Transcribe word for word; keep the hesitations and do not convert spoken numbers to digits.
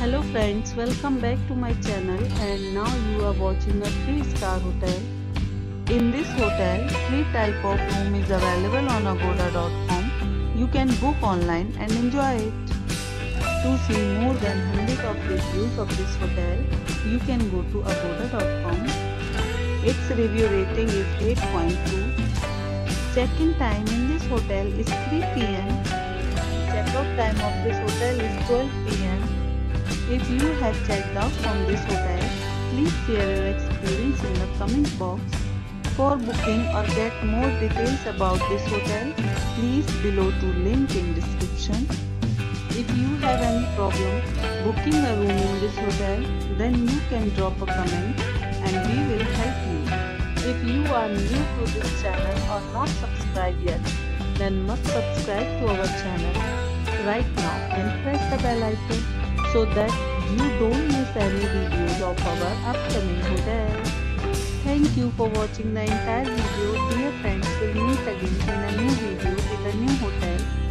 Hello friends, welcome back to my channel, and now you are watching a three star hotel. In this hotel, three type of room is available on agoda dot com. You can book online and enjoy it. To see more than one hundred of reviews of this hotel, you can go to agoda dot com. Its review rating is eight point two. Check-in time in this hotel is three p m Check-out time of this hotel is twelve p m If you have checked out from this hotel, please share your experience in the comment box. For booking or get more details about this hotel, please below to link in description. If you have any problem booking a room in this hotel, then you can drop a comment and we will help you. If you are new to this channel or not subscribed yet, then must subscribe to our channel right now and press the bell icon so that you don't miss any videos of our upcoming hotel. Thank you for watching the entire video. Dear friends, we'll meet again in a new video with a new hotel.